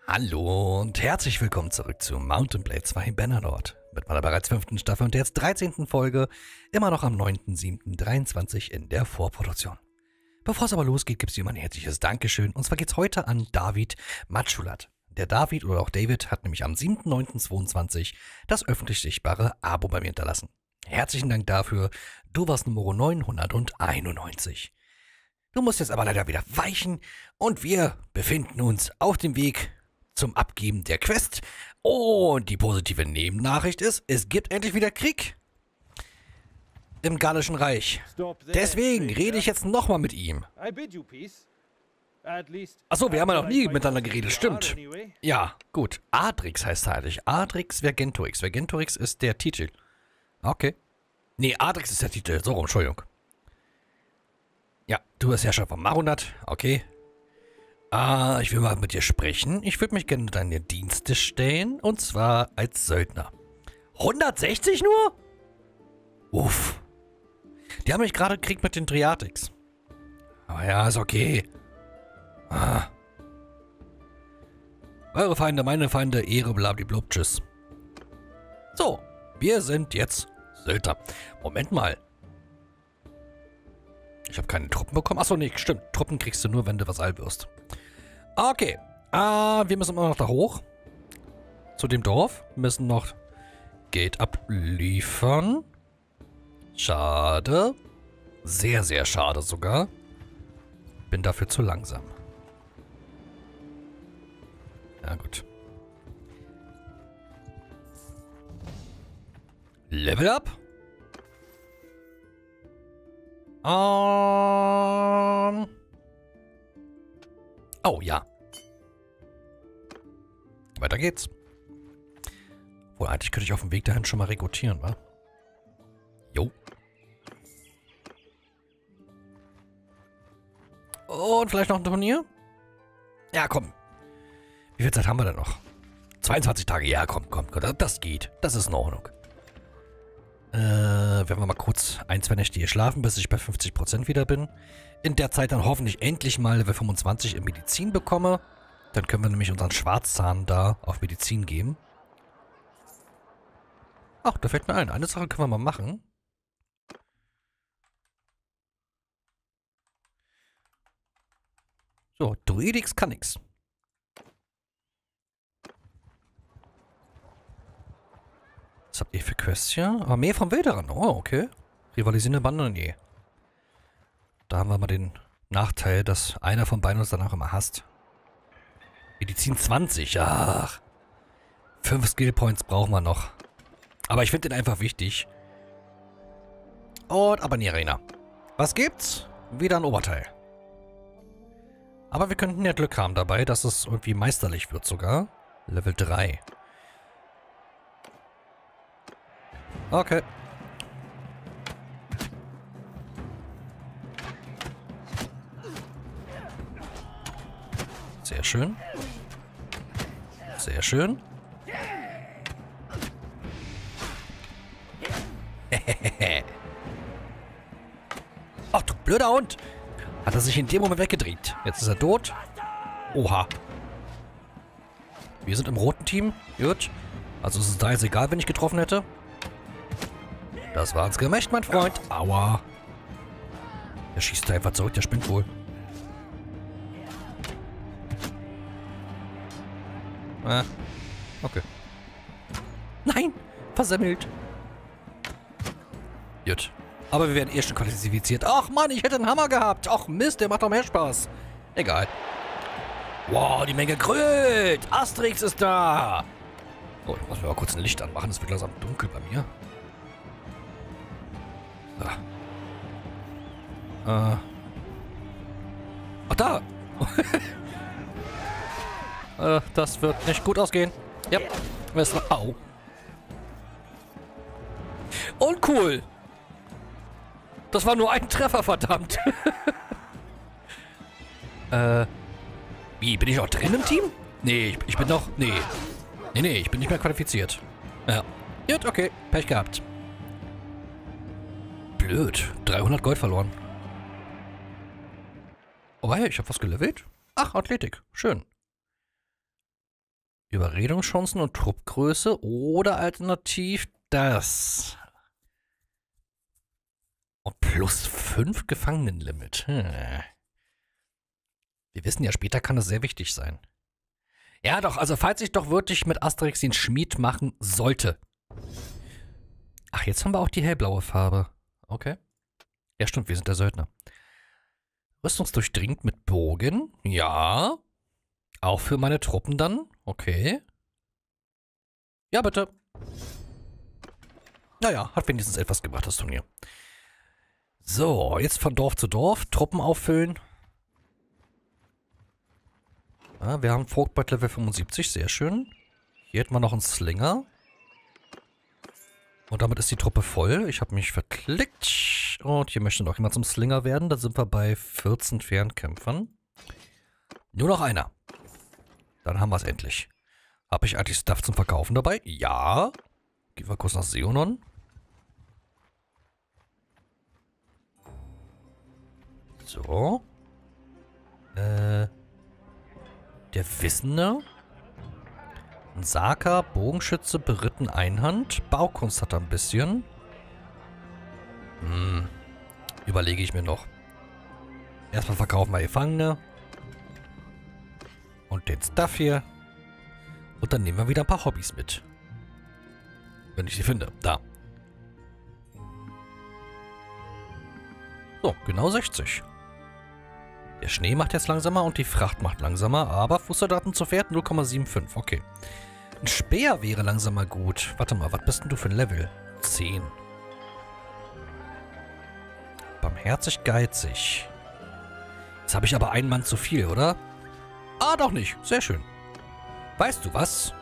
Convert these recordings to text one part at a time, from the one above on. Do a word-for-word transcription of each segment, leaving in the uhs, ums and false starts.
Hallo und herzlich willkommen zurück zu Mount and Blade zwei Bannerlord mit meiner bereits fünften Staffel und der jetzt dreizehnten Folge, immer noch am neunten siebten dreiundzwanzig in der Vorproduktion. Bevor es aber losgeht, gibt es wie immer ein herzliches Dankeschön und zwar geht es heute an David Matschulat. Der David oder auch David hat nämlich am siebten neunten zweiundzwanzig das öffentlich sichtbare Abo bei mir hinterlassen. Herzlichen Dank dafür, du warst Nummer neunhunderteinundneunzig. Du musst jetzt aber leider wieder weichen und wir befinden uns auf dem Weg zum Abgeben der Quest. Und die positive Nebennachricht ist, es gibt endlich wieder Krieg im Gallischen Reich. Deswegen rede ich jetzt nochmal mit ihm. Achso, wir haben ja noch nie miteinander geredet, stimmt. Ja, gut. Adrix heißt er eigentlich. Adrix Vergentorix. Vergentorix ist der Titel. Okay. Nee, Adrix ist der Titel. So rum, Entschuldigung. Ja, du bist Herrscher von Marunat. Okay. Ah, ich will mal mit dir sprechen. Ich würde mich gerne in deine Dienste stellen. Und zwar als Söldner. hundertsechzig nur? Uff. Die haben mich gerade gekriegt mit den Triatix. Aber ja, ist okay. Ah. Eure Feinde, meine Feinde, Ehre, blablablub, tschüss. So, wir sind jetzt Söldner. Moment mal. Ich habe keine Truppen bekommen. Achso, nee, stimmt. Truppen kriegst du nur, wenn du Vasall wirst. Okay. Ah, wir müssen immer noch da hoch. Zu dem Dorf. Wir müssen noch Geld abliefern. Schade. Sehr, sehr schade sogar. Bin dafür zu langsam. Ja, gut. Level up. Um. Oh, ja. Weiter geht's. Wohl, eigentlich könnte ich auf dem Weg dahin schon mal rekrutieren, wa? Jo. Und vielleicht noch ein Turnier? Ja, komm. Wie viel Zeit haben wir denn noch? zweiundzwanzig Tage. Ja, komm, komm. Das geht. Das ist in Ordnung. Äh, werden wir mal kurz ein, zwei Nächte hier schlafen, bis ich bei fünfzig Prozent wieder bin. In der Zeit dann hoffentlich endlich mal Level fünfundzwanzig in Medizin bekomme. Dann können wir nämlich unseren Schwarzzahn da auf Medizin geben. Ach, da fällt mir ein. Eine Sache können wir mal machen. So, Druidix kann nix. Was habt ihr für Quests hier? Armee vom Wilderern. Oh, okay. Rivalisierende Bande, nee. Da haben wir mal den Nachteil, dass einer von beiden uns danach immer hasst. Medizin zwanzig, ach. Fünf Skillpoints brauchen wir noch. Aber ich finde den einfach wichtig. Und aber in die Arena. Was gibt's? Wieder ein Oberteil. Aber wir könnten ja Glück haben dabei, dass es irgendwie meisterlich wird sogar. Level drei. Okay. Sehr schön. Sehr schön. Ach du blöder Hund. Hat er sich in dem Moment weggedreht. Jetzt ist er tot. Oha. Wir sind im roten Team. Gut. Also es ist da jetzt egal, wenn ich getroffen hätte. Das war ins Gemächt, mein Freund. Aua. Der schießt da einfach zurück, der spinnt wohl. Ah, okay. Nein, versemmelt. Gut. Aber wir werden eh schon qualifiziert. Ach Mann, ich hätte einen Hammer gehabt. Ach Mist, der macht doch mehr Spaß. Egal. Wow, die Menge grölt. Asterix ist da. Oh, ich muss mir mal kurz ein Licht anmachen. Es wird langsam dunkel bei mir. So. Äh. Ach, da. äh, das wird nicht gut ausgehen. Ja. Au. Und cool. Das war nur ein Treffer, verdammt. äh. Wie, bin ich auch drin im Team? Nee, ich, ich bin noch... Nee. Nee, nee, ich bin nicht mehr qualifiziert. Ja. Gut, okay. Pech gehabt. Blöd. dreihundert Gold verloren. Oh, hey, ich habe was gelevelt. Ach, Athletik. Schön. Überredungschancen und Truppgröße oder alternativ das. Und plus fünf Gefangenenlimit. Hm. Wir wissen ja, später kann das sehr wichtig sein. Ja doch, also falls ich doch wirklich mit Asterix den Schmied machen sollte. Ach, jetzt haben wir auch die hellblaue Farbe. Okay. Ja stimmt, wir sind der Söldner. Rüstungsdurchdringend mit Bogen. Ja. Auch für meine Truppen dann. Okay. Ja, bitte. Naja, hat wenigstens etwas gebracht, das Turnier. So, jetzt von Dorf zu Dorf. Truppen auffüllen. Ja, wir haben Vogt Level fünfundsiebzig, sehr schön. Hier hätten wir noch einen Slinger. Und damit ist die Truppe voll. Ich habe mich verklickt. Und hier möchte noch jemand zum Slinger werden. Da sind wir bei vierzehn Fernkämpfern. Nur noch einer. Dann haben wir es endlich. Habe ich eigentlich Stuff zum Verkaufen dabei? Ja. Gehen wir kurz nach Seonon. So. Äh. Der Wissende. Ein Saka, Bogenschütze, beritten Einhand. Baukunst hat er ein bisschen. Hm. Überlege ich mir noch. Erstmal verkaufen wir Gefangene. Und den Stuff hier. Und dann nehmen wir wieder ein paar Hobbys mit. Wenn ich sie finde. Da. So, genau sechzig. Der Schnee macht jetzt langsamer und die Fracht macht langsamer, aber Fußsoldaten zu Pferd null Komma fünfundsiebzig, okay. Ein Speer wäre langsamer gut. Warte mal, was bist denn du für ein Level? zehn. Barmherzig geizig. Jetzt habe ich aber einen Mann zu viel, oder? Ah, doch nicht. Sehr schön. Weißt du was?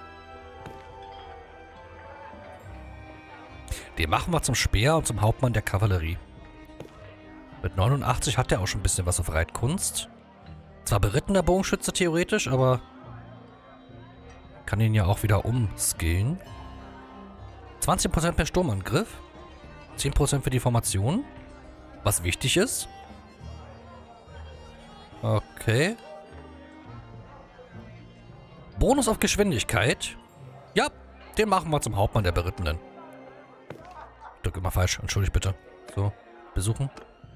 Den machen wir zum Speer und zum Hauptmann der Kavallerie. Mit neunundachtzig hat er auch schon ein bisschen was auf Reitkunst. Zwar berittener Bogenschütze theoretisch, aber kann ihn ja auch wieder umskillen. zwanzig Prozent per Sturmangriff. zehn Prozent für die Formation. Was wichtig ist. Okay. Bonus auf Geschwindigkeit. Ja, den machen wir zum Hauptmann der Berittenen. Ich drücke immer falsch. Entschuldigt bitte. So, besuchen.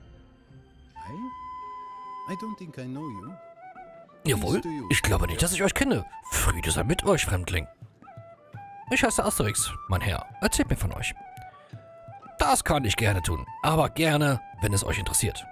I don't think I know you. Jawohl, ich glaube nicht, dass ich euch kenne. Friede sei mit euch, Fremdling. Ich heiße Asterix, mein Herr. Erzählt mir von euch. Das kann ich gerne tun, aber gerne, wenn es euch interessiert.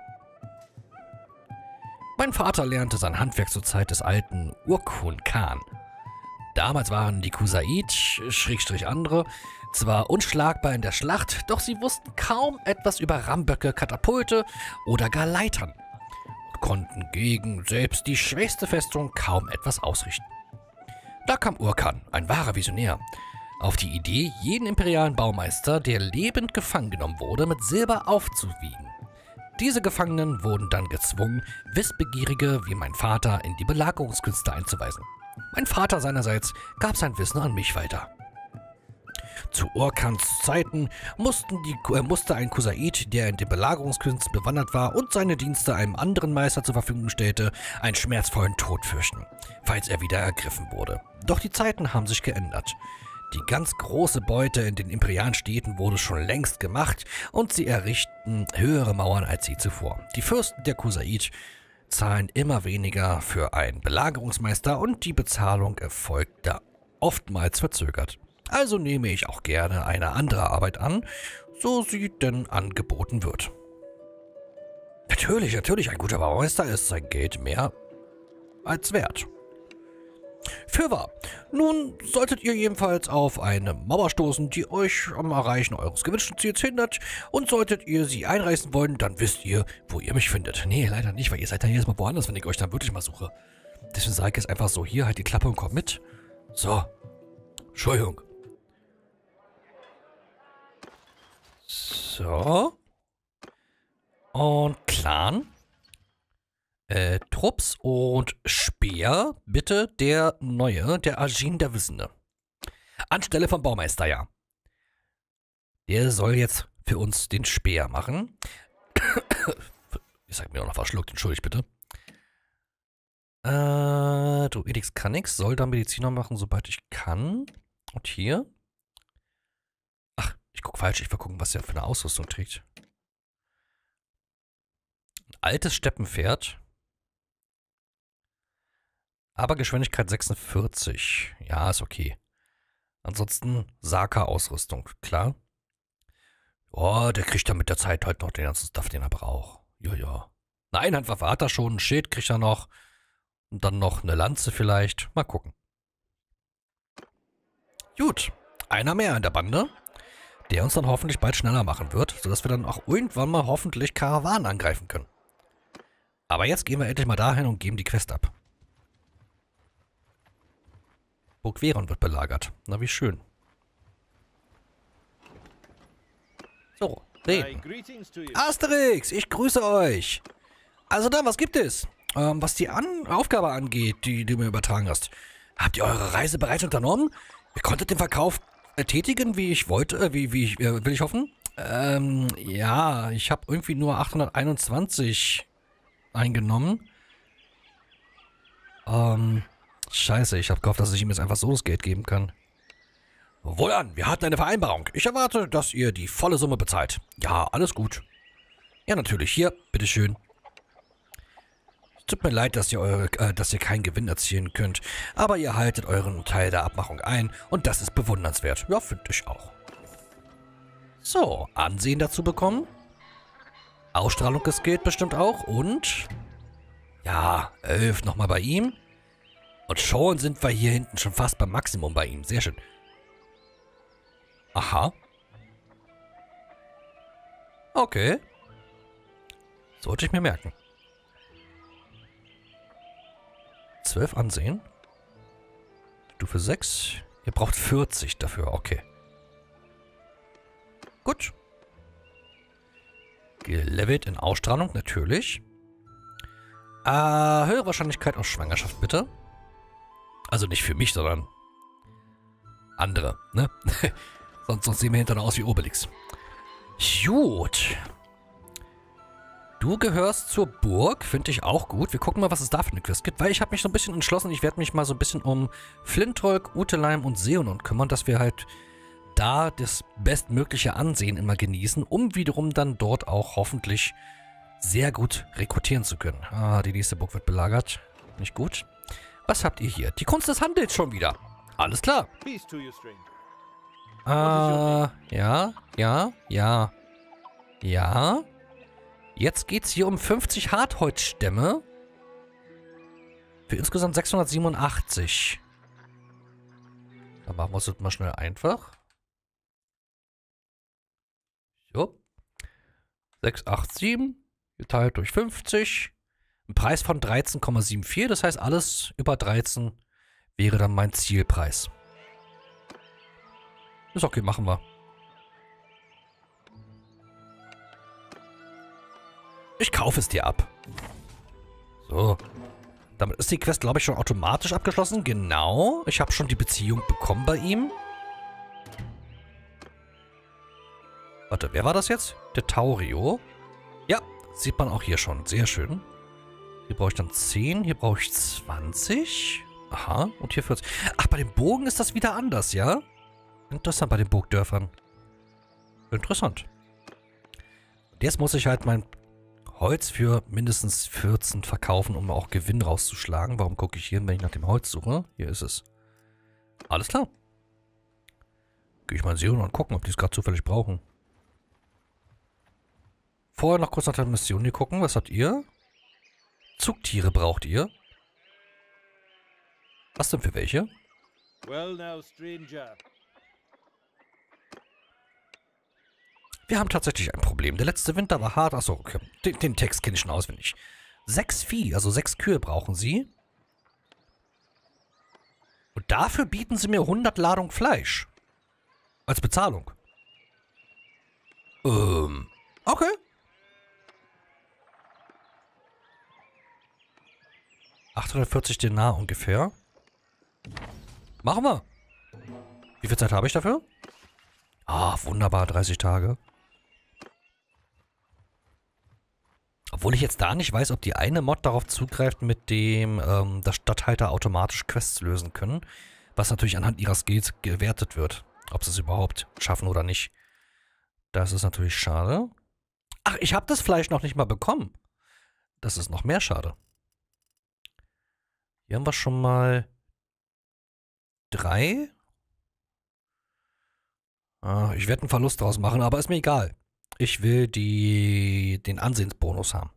Mein Vater lernte sein Handwerk zur Zeit des alten Urkun Khan. Damals waren die Kusait, Schrägstrich andere, zwar unschlagbar in der Schlacht, doch sie wussten kaum etwas über Ramböcke, Katapulte oder gar Leitern. Konnten gegen selbst die schwächste Festung kaum etwas ausrichten. Da kam Urkan, ein wahrer Visionär, auf die Idee, jeden imperialen Baumeister, der lebend gefangen genommen wurde, mit Silber aufzuwiegen. Diese Gefangenen wurden dann gezwungen, Wissbegierige wie mein Vater in die Belagerungskünste einzuweisen. Mein Vater seinerseits gab sein Wissen an mich weiter. Zu Urkans Zeiten mussten die, äh, musste ein Kusait, der in den Belagerungskünsten bewandert war und seine Dienste einem anderen Meister zur Verfügung stellte, einen schmerzvollen Tod fürchten, falls er wieder ergriffen wurde. Doch die Zeiten haben sich geändert. Die ganz große Beute in den imperialen Städten wurde schon längst gemacht und sie errichten höhere Mauern als je zuvor. Die Fürsten der Kusait zahlen immer weniger für einen Belagerungsmeister und die Bezahlung erfolgt da oftmals verzögert. Also nehme ich auch gerne eine andere Arbeit an, so sie denn angeboten wird. Natürlich, natürlich, ein guter Baumeister ist sein Geld mehr als wert. Fürwahr. Nun solltet ihr jedenfalls auf eine Mauer stoßen, die euch am Erreichen eures gewünschten Ziels hindert, und solltet ihr sie einreißen wollen, dann wisst ihr, wo ihr mich findet. Nee, leider nicht, weil ihr seid dann jedes Mal woanders, wenn ich euch dann wirklich mal suche. Deswegen sage ich jetzt einfach so, hier, halt die Klappe und kommt mit. So. Entschuldigung. So. Und Clan. Äh, Trupps und Speer. Bitte der Neue, der Ajin der Wissende. Anstelle vom Baumeister, ja. Der soll jetzt für uns den Speer machen. Ich sag mir auch noch verschluckt, entschuldigt bitte. Äh, Druidix kann nix. Soll da Mediziner machen, sobald ich kann. Und hier? Ach, ich guck falsch. Ich will gucken, was er für eine Ausrüstung trägt. Ein altes Steppenpferd. Aber Geschwindigkeit sechsundvierzig. Ja, ist okay. Ansonsten Saka-Ausrüstung, klar. Oh, der kriegt dann mit der Zeit halt noch den ganzen Stuff, den er braucht. Ja, ja. Eine Einhandwaffe hat er schon, ein Schild kriegt er noch. Und dann noch eine Lanze vielleicht. Mal gucken. Gut, einer mehr in der Bande, der uns dann hoffentlich bald schneller machen wird, sodass wir dann auch irgendwann mal hoffentlich Karawanen angreifen können. Aber jetzt gehen wir endlich mal dahin und geben die Quest ab. Burg Veron wird belagert. Na, wie schön. So, reden. Asterix, ich grüße euch. Also dann, was gibt es? Ähm, was die An Aufgabe angeht, die du mir übertragen hast. Habt ihr eure Reise bereits unternommen? Ihr konntet den Verkauf äh, tätigen, wie ich wollte, äh, wie, wie ich, äh, will ich hoffen? Ähm, ja, ich habe irgendwie nur achthunderteinundzwanzig eingenommen. Ähm... Scheiße, ich habe gehofft, dass ich ihm jetzt einfach so das Geld geben kann. Wohlan, wir hatten eine Vereinbarung. Ich erwarte, dass ihr die volle Summe bezahlt. Ja, alles gut. Ja, natürlich. Hier, bitteschön. Es tut mir leid, dass ihr, eure, äh, dass ihr keinen Gewinn erzielen könnt. Aber ihr haltet euren Teil der Abmachung ein. Und das ist bewundernswert. Ja, finde ich auch. So, Ansehen dazu bekommen. Ausstrahlung geskillt bestimmt auch. Und... ja, elf nochmal bei ihm. Und schon sind wir hier hinten schon fast beim Maximum bei ihm. Sehr schön. Aha. Okay. Sollte ich mir merken. zwölf Ansehen. Stufe sechs. Ihr braucht vierzig dafür. Okay. Gut. Gelevelt in Ausstrahlung, natürlich. Äh, höhere Wahrscheinlichkeit auf Schwangerschaft, bitte. Also nicht für mich, sondern andere, ne? sonst, sonst sehen wir hinterher aus wie Obelix. Gut. Du gehörst zur Burg, finde ich auch gut. Wir gucken mal, was es da für eine Quest gibt, weil ich habe mich so ein bisschen entschlossen, ich werde mich mal so ein bisschen um Flintrolk, Uteleim und Seonon kümmern, dass wir halt da das bestmögliche Ansehen immer genießen, um wiederum dann dort auch hoffentlich sehr gut rekrutieren zu können. Ah, die nächste Burg wird belagert. Nicht gut. Was habt ihr hier? Die Kunst des Handels schon wieder. Alles klar. Äh, ja, ja, ja. Ja. Jetzt geht's hier um fünfzig Hartholzstämme. Für insgesamt sechshundertsiebenundachtzig. Dann machen wir es jetzt mal schnell einfach. So. sechshundertsiebenundachtzig geteilt durch fünfzig. Ein Preis von dreizehn Komma vierundsiebzig. Das heißt, alles über dreizehn wäre dann mein Zielpreis. Ist okay, machen wir. Ich kaufe es dir ab. So. Damit ist die Quest, glaube ich, schon automatisch abgeschlossen. Genau. Ich habe schon die Beziehung bekommen bei ihm. Warte, wer war das jetzt? Der Taurio. Ja, sieht man auch hier schon. Sehr schön. Hier brauche ich dann zehn. Hier brauche ich zwanzig. Aha. Und hier vierzig. Ach, bei dem Bogen ist das wieder anders, ja? Interessant bei den Burgdörfern. Interessant. Und jetzt muss ich halt mein Holz für mindestens vierzehn verkaufen, um auch Gewinn rauszuschlagen. Warum gucke ich hier, wenn ich nach dem Holz suche? Hier ist es. Alles klar. Gehe ich mal in Seonon und gucken, ob die es gerade zufällig brauchen. Vorher noch kurz nach der Mission hier gucken. Was habt ihr? Zugtiere braucht ihr. Was denn für welche? Well now, stranger. Wir haben tatsächlich ein Problem. Der letzte Winter war hart. Achso, okay. Den, den Text kenne ich schon auswendig. Sechs Vieh, also sechs Kühe brauchen sie. Und dafür bieten sie mir hundert Ladungen Fleisch. Als Bezahlung. Ähm, okay. achthundertvierzig Denar ungefähr. Machen wir. Wie viel Zeit habe ich dafür? Ah, wunderbar, dreißig Tage. Obwohl ich jetzt da nicht weiß, ob die eine Mod darauf zugreift, mit dem ähm, das Stadthalter automatisch Quests lösen können. Was natürlich anhand ihrer Skills gewertet wird. Ob sie es überhaupt schaffen oder nicht. Das ist natürlich schade. Ach, ich habe das Fleisch noch nicht mal bekommen. Das ist noch mehr schade. Hier haben wir schon mal drei. Ah, ich werde einen Verlust draus machen, aber ist mir egal. Ich will die, den Ansehensbonus haben.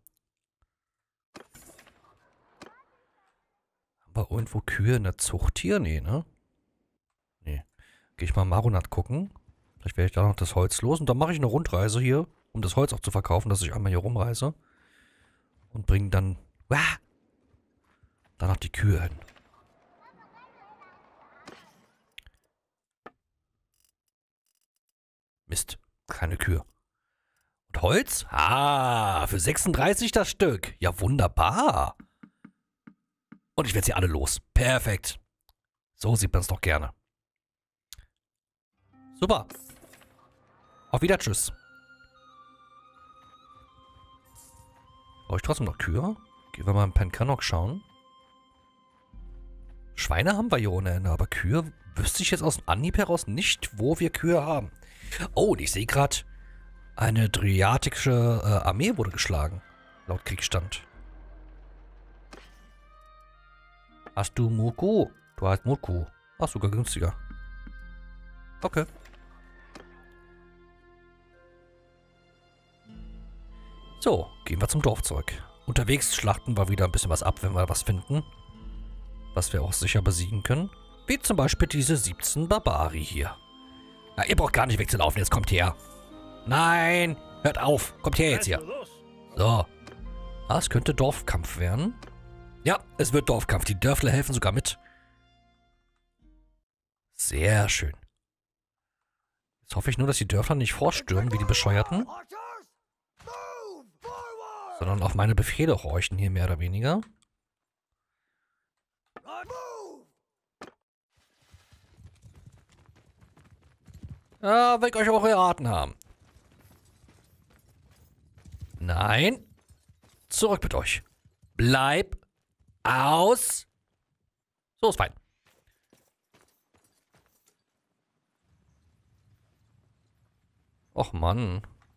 Haben wir irgendwo Kühe in der Zucht hier? Nee, ne? Nee. Gehe ich mal Marunat gucken. Vielleicht werde ich da noch das Holz los. Und dann mache ich eine Rundreise hier, um das Holz auch zu verkaufen, dass ich einmal hier rumreise. Und bringe dann... Wah, da noch die Kühe hin. Mist. Keine Kühe. Und Holz? Ah, für sechsunddreißig das Stück. Ja, wunderbar. Und ich werde sie alle los. Perfekt. So sieht man es doch gerne. Super. Auf wieder, tschüss. Brauche ich trotzdem noch Kühe? Gehen wir mal im Pencannock schauen. Schweine haben wir hier ohne Ende, aber Kühe wüsste ich jetzt aus dem Anhieb heraus nicht, wo wir Kühe haben. Oh, und ich sehe gerade, eine dryatische äh, Armee wurde geschlagen. Laut Kriegsstand. Hast du Murku? Du hast Murku. Ach, sogar günstiger. Okay. So, gehen wir zum Dorf zurück. Unterwegs schlachten wir wieder ein bisschen was ab, wenn wir was finden. Was wir auch sicher besiegen können. Wie zum Beispiel diese siebzehn Barbari hier. Na, ihr braucht gar nicht wegzulaufen, jetzt kommt her. Nein, hört auf, kommt her jetzt hier. So. Ah, es könnte Dorfkampf werden. Ja, es wird Dorfkampf. Die Dörfler helfen sogar mit. Sehr schön. Jetzt hoffe ich nur, dass die Dörfler nicht vorstürmen, wie die Bescheuerten. Sondern auf meine Befehle horchen hier mehr oder weniger. Ja, will ich euch auch geraten haben. Nein. Zurück mit euch. Bleib aus. So ist fein. Och Mann.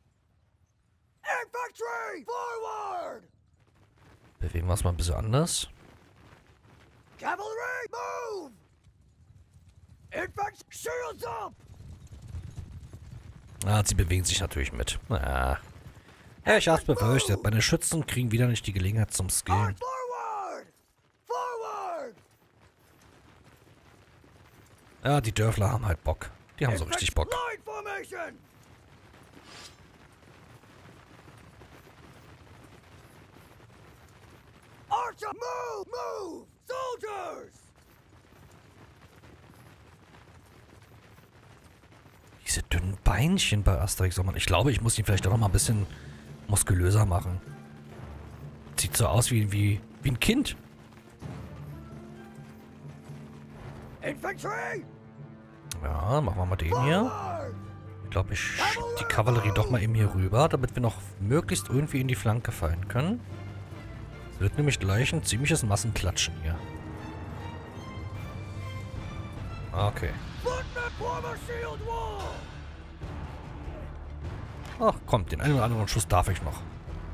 Bewegen wir es mal ein bisschen anders. Cavalry, move! Infantry, shields up! Ah, sie bewegen sich natürlich mit. Ah. Ja, ich hab's befürchtet. Meine Schützen kriegen wieder nicht die Gelegenheit zum Skillen. Forward! Forward! Ja, die Dörfler haben halt Bock. Die haben so richtig Bock. Line formation! Archer, move! Move! Soldiers! Diese dünnen Beinchen bei Asterix. Ich glaube, ich muss ihn vielleicht auch noch mal ein bisschen muskulöser machen. Sieht so aus wie, wie, wie ein Kind. Infantry! Ja, machen wir mal den hier. Ich glaube, ich schicke die Kavallerie doch mal eben hier rüber, damit wir noch möglichst irgendwie in die Flanke fallen können. Es wird nämlich gleich ein ziemliches Massenklatschen hier. Okay. Ach, kommt, den einen oder anderen Schuss darf ich noch.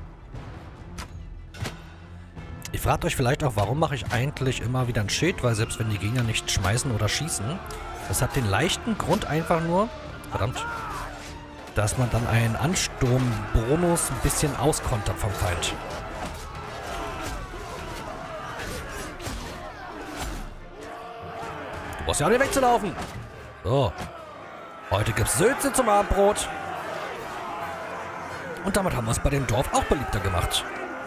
Ihr fragt euch vielleicht auch, warum mache ich eigentlich immer wieder ein Schild, weil selbst wenn die Gegner nicht schmeißen oder schießen, das hat den leichten Grund einfach nur, verdammt, dass man dann einen Ansturmbonus ein bisschen auskontert vom Feind. Du brauchst ja auch nicht wegzulaufen. So. Heute gibt's Sülze zum Abendbrot. Und damit haben wir es bei dem Dorf auch beliebter gemacht.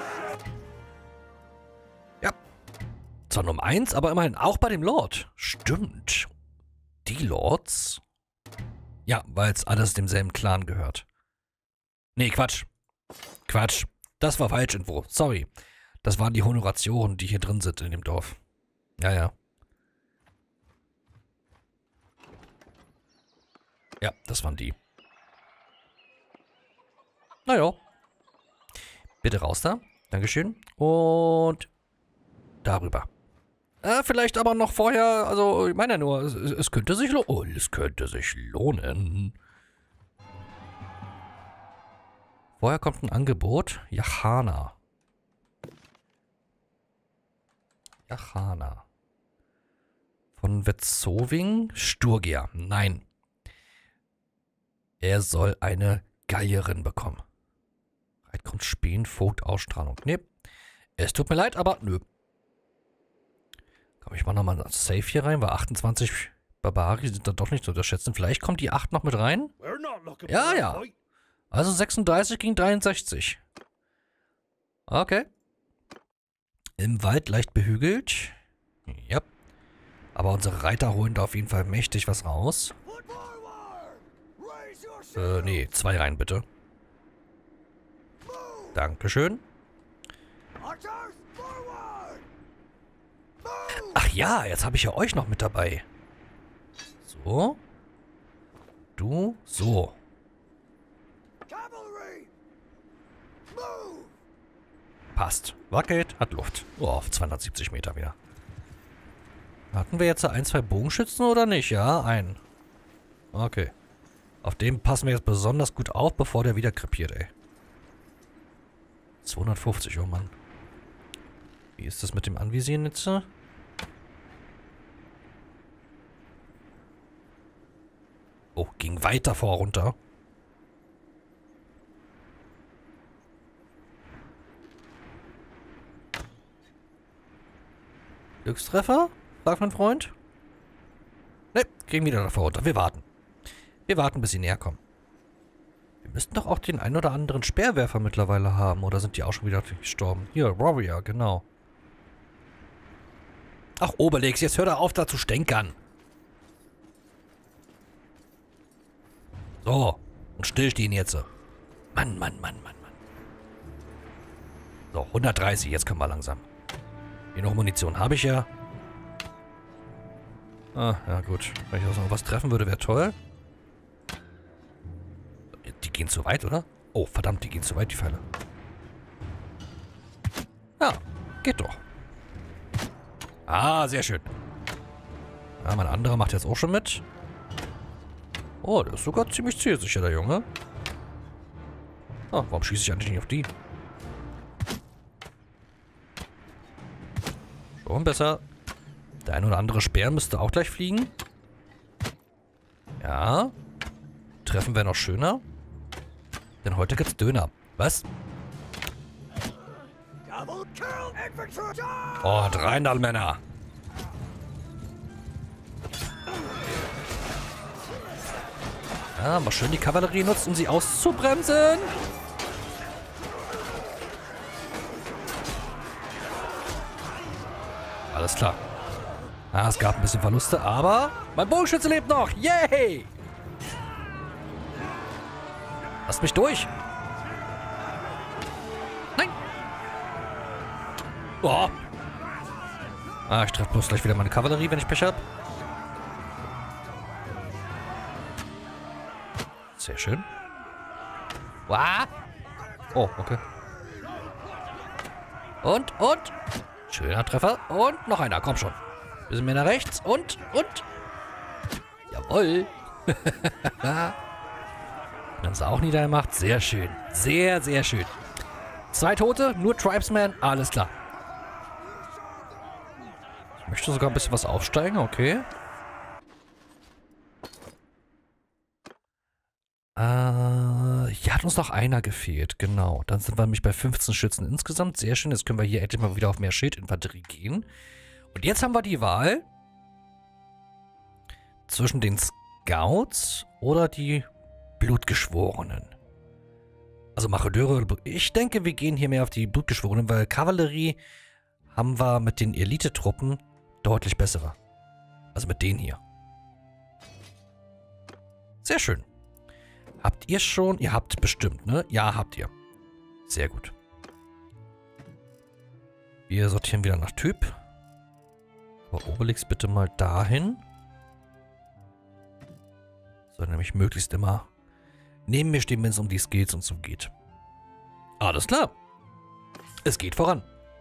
Ja. Zwar Nummer eins, aber immerhin auch bei dem Lord. Stimmt. Die Lords? Ja, weil es alles demselben Clan gehört. Nee, Quatsch. Quatsch. Das war Falschinfo. Sorry. Das waren die Honoratioren, die hier drin sind in dem Dorf. Ja, ja. Ja, das waren die. Naja. Bitte raus da. Dankeschön. Und darüber. Äh, vielleicht aber noch vorher, also ich meine ja nur, es, es könnte sich lohnen. Oh, es könnte sich lohnen. Vorher kommt ein Angebot. Jachana. Jachana. Von Wetzowing. Sturgia. Nein. Er soll eine Geierin bekommen. Reitgrund Spähen, Vogt, Ausstrahlung. Nee. Es tut mir leid, aber nö. Komm, ich mach nochmal ein Safe hier rein, weil achtundzwanzig Barbari sind da doch nicht zu unterschätzen. Vielleicht kommt die acht noch mit rein? Ja, ja. Also sechsunddreißig gegen dreiundsechzig. Okay. Im Wald leicht behügelt. Ja. Aber unsere Reiter holen da auf jeden Fall mächtig was raus. Äh, nee, zwei rein bitte. Dankeschön. Ach ja, jetzt habe ich ja euch noch mit dabei. So. Du, so. Passt. Wackelt, hat Luft. Oh, auf zweihundertsiebzig Meter wieder. Hatten wir jetzt ein, zwei Bogenschützen oder nicht? Ja, einen. Okay. Auf dem passen wir jetzt besonders gut auf, bevor der wieder krepiert, ey. zweihundertfünfzig, oh Mann. Wie ist das mit dem Anvisieren jetzt? Oh, ging weiter vor runter. Glückstreffer? Fragt mein Freund. Ne, kriegen wieder davor runter. Wir warten. Wir warten, bis sie näher kommen. Wir müssten doch auch den ein oder anderen Speerwerfer mittlerweile haben. Oder sind die auch schon wieder gestorben? Hier, Warrior, genau. Ach, Obelix, jetzt hör doch auf, da zu stänkern. So, und stillstehen jetzt. Mann, Mann, Mann, Mann, Mann. So, hundertdreißig, jetzt können wir langsam. Genug Munition habe ich ja. Ah, ja gut. Wenn ich noch was treffen würde, wäre toll. Die gehen zu weit, oder? Oh, verdammt, die gehen zu weit, die Pfeile. Ja, geht doch. Ah, sehr schön. Ja, mein anderer macht jetzt auch schon mit. Oh, der ist sogar ziemlich zielsicher, der Junge. Ah, warum schieße ich eigentlich nicht auf die? Schon besser. Der ein oder andere Speer müsste auch gleich fliegen. Ja. Treffen wäre noch schöner. Denn heute gibt's Döner. Was? Und rein da, Männer. Ja, mal schön die Kavallerie nutzt, um sie auszubremsen. Alles klar. Ah, es gab ein bisschen Verluste, aber mein Bogenschütze lebt noch. Yay! Lasst mich durch. Nein. Boah. Ah, ich treffe bloß gleich wieder meine Kavallerie, wenn ich Pech habe. Sehr schön. Wow. Oh, okay. Und, und. Schöner Treffer. Und noch einer. Komm schon. Bisschen mehr nach rechts. Und, und. Jawohl. Dann ist er auch niedergemacht. Sehr schön. Sehr, sehr schön. Zwei Tote, nur Tribesman. Alles klar. Ich möchte sogar ein bisschen was aufsteigen. Okay. Äh, hier hat uns noch einer gefehlt. Genau. Dann sind wir nämlich bei fünfzehn Schützen insgesamt. Sehr schön. Jetzt können wir hier endlich mal wieder auf mehr Schildinfanterie gehen. Und jetzt haben wir die Wahl zwischen den Scouts oder die Blutgeschworenen. Also Marodeure oder Blut. Ich denke, wir gehen hier mehr auf die Blutgeschworenen, weil Kavallerie haben wir mit den Elite-Truppen deutlich bessere. Also mit denen hier. Sehr schön. Habt ihr schon? Ihr habt bestimmt, ne? Ja, habt ihr. Sehr gut. Wir sortieren wieder nach Typ. Aber Obelix bitte mal dahin. Soll nämlich möglichst immer neben mir stehen, wenn es um die Skills und so geht. Alles klar. Es geht voran.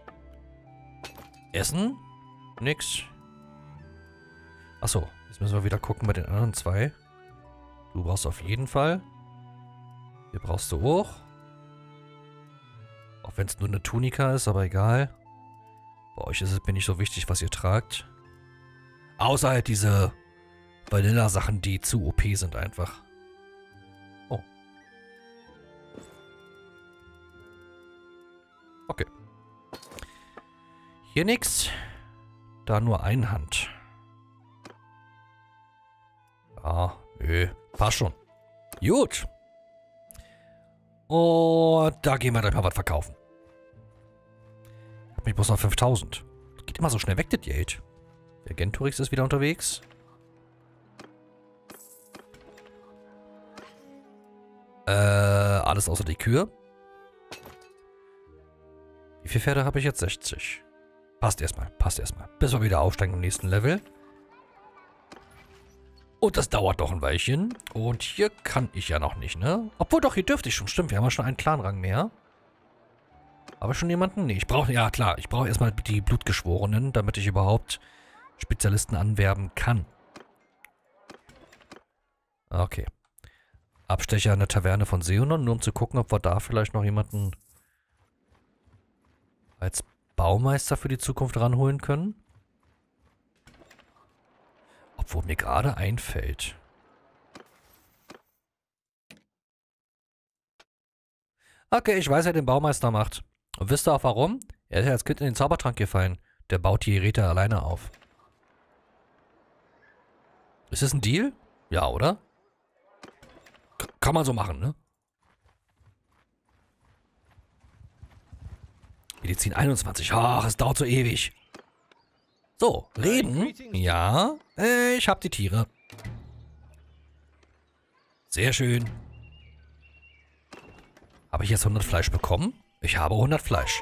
Essen? Nix. Achso, jetzt müssen wir wieder gucken bei den anderen zwei. Du brauchst auf jeden Fall. Hier brauchst du auch. Auch wenn es nur eine Tunika ist, aber egal. Bei euch ist es mir nicht so wichtig, was ihr tragt. Außer halt diese Vanilla-Sachen, die zu O P sind einfach. Oh. Okay. Hier nix. Da nur Einhand. Ja, nö. Passt schon. Gut. Und da gehen wir gleich mal was verkaufen. Ich hab mich bloß noch fünftausend. Das geht immer so schnell weg, das Geld. Der Genturix ist wieder unterwegs. Äh, alles außer die Kühe. Wie viele Pferde habe ich jetzt? sechzig. Passt erstmal, passt erstmal. Bis wir wieder aufsteigen im nächsten Level. Und das dauert doch ein Weilchen. Und hier kann ich ja noch nicht, ne? Obwohl doch, hier dürfte ich schon. Stimmt, wir haben ja schon einen Clanrang mehr. Aber schon jemanden? Nee, ich brauche, ja klar, ich brauche erstmal die Blutgeschworenen, damit ich überhaupt Spezialisten anwerben kann. Okay. Abstecher in der Taverne von Seonon, nur um zu gucken, ob wir da vielleicht noch jemanden als Baumeister für die Zukunft ranholen können. Obwohl mir gerade einfällt. Okay, ich weiß, wer den Baumeister macht. Und wisst ihr auch warum? Er ist ja als Kind in den Zaubertrank gefallen. Der baut die Geräte alleine auf. Ist das ein Deal? Ja, oder? K- kann man so machen, ne? Medizin einundzwanzig. Ach, es dauert so ewig. So, reden. Ja, äh, ich hab die Tiere. Sehr schön. Habe ich jetzt hundert Fleisch bekommen? Ich habe hundert Fleisch.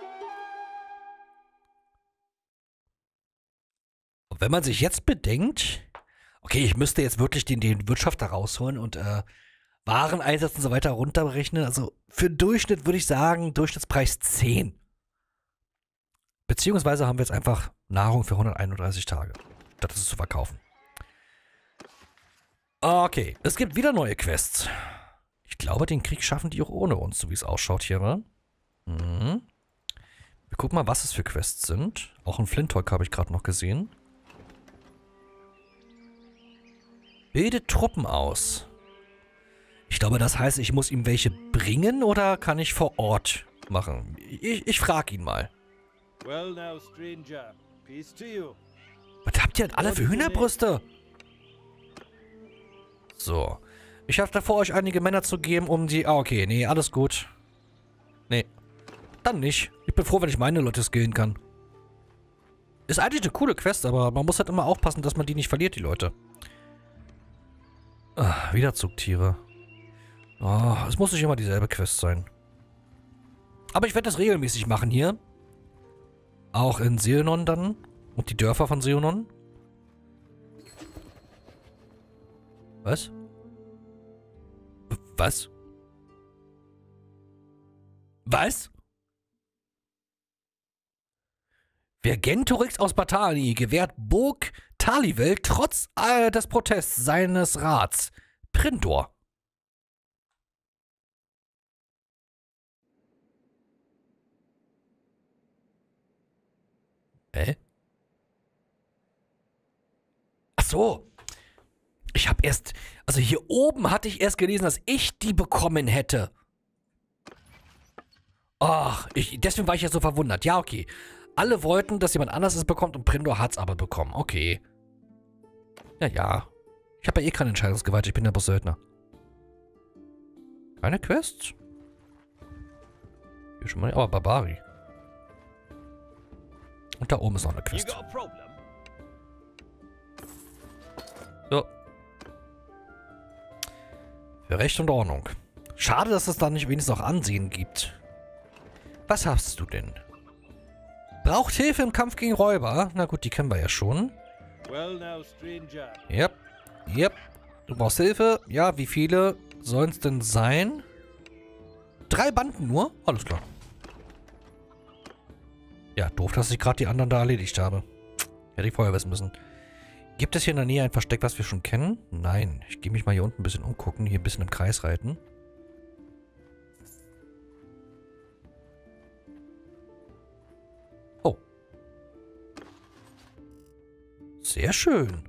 Und wenn man sich jetzt bedenkt, okay, ich müsste jetzt wirklich den, den Wirtschafter rausholen und äh, Wareneinsatz und so weiter runterberechnen. Also für Durchschnitt würde ich sagen, Durchschnittspreis zehn. Beziehungsweise haben wir jetzt einfach Nahrung für hunderteinunddreißig Tage. Das ist zu verkaufen. Okay, es gibt wieder neue Quests. Ich glaube, den Krieg schaffen die auch ohne uns, so wie es ausschaut hier, wa? Mhm. Wir gucken mal, was es für Quests sind. Auch ein Flinthawk habe ich gerade noch gesehen. Bildet Truppen aus. Ich glaube, das heißt, ich muss ihm welche bringen oder kann ich vor Ort machen? Ich, ich frage ihn mal. Well now, stranger. Peace to you. Was habt ihr denn alle für Hühnerbrüste? So. Ich habe davor, euch einige Männer zu geben, um die... Ah, okay. Nee, alles gut. Nee. Dann nicht. Ich bin froh, wenn ich meine Leute skillen kann. Ist eigentlich eine coole Quest, aber man muss halt immer aufpassen, dass man die nicht verliert, die Leute. Ah, wieder Zugtiere. Oh, es muss nicht immer dieselbe Quest sein. Aber ich werde das regelmäßig machen hier. Auch in Seonon dann. Und die Dörfer von Seonon. Was? Was? Was? Wer Genturix aus Batani gewährt Burg Talivel trotz äh, des Protests seines Rats. Prindor. Hä? Ach so. Ich habe erst... Also hier oben hatte ich erst gelesen, dass ich die bekommen hätte. Ach, ich, deswegen war ich ja so verwundert. Ja, okay. Alle wollten, dass jemand anderes es bekommt und Prindor hat es aber bekommen. Okay. Ja, ja. Ich habe ja eh keine Entscheidungsgewalt. Ich bin ja bloß Söldner. Keine Quest? Hier schon mal... Aber Barbari. Und da oben ist noch eine Quest. So. Für Recht und Ordnung. Schade, dass es da nicht wenigstens auch Ansehen gibt. Was hast du denn? Braucht Hilfe im Kampf gegen Räuber. Na gut, die kennen wir ja schon. Well now, stranger. Yep. Yep. Du brauchst Hilfe. Ja, wie viele sollen es denn sein? Drei Banden nur? Alles klar. Ja, doof, dass ich gerade die anderen da erledigt habe. Hätte ich vorher wissen müssen. Gibt es hier in der Nähe ein Versteck, was wir schon kennen? Nein. Ich gehe mich mal hier unten ein bisschen umgucken. Hier ein bisschen im Kreis reiten. Oh. Sehr schön.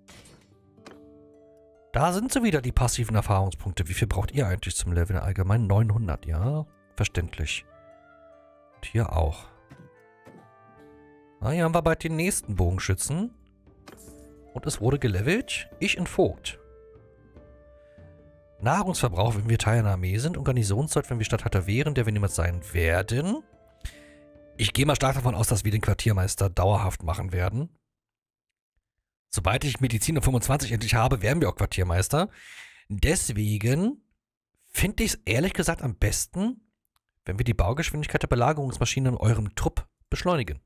Da sind sie wieder, die passiven Erfahrungspunkte. Wie viel braucht ihr eigentlich zum Leveln? Allgemein neunhundert, ja. Verständlich. Und hier auch. Ah, hier haben wir bald den nächsten Bogenschützen. Und es wurde gelevelt. Ich entvogt. Nahrungsverbrauch, wenn wir Teil einer Armee sind. Und Garnisonszeit, wenn wir Statthalter wären, der wir niemals sein werden. Ich gehe mal stark davon aus, dass wir den Quartiermeister dauerhaft machen werden. Sobald ich Medizin auf fünfundzwanzig endlich habe, werden wir auch Quartiermeister. Deswegen finde ich es ehrlich gesagt am besten, wenn wir die Baugeschwindigkeit der Belagerungsmaschine in eurem Trupp beschleunigen.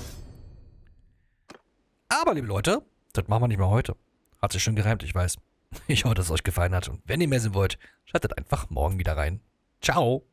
Aber, liebe Leute, das machen wir nicht mehr heute. Hat sich schon gereimt, ich weiß. Ich hoffe, dass es euch gefallen hat. Und wenn ihr mehr sehen wollt, schaltet einfach morgen wieder rein. Ciao!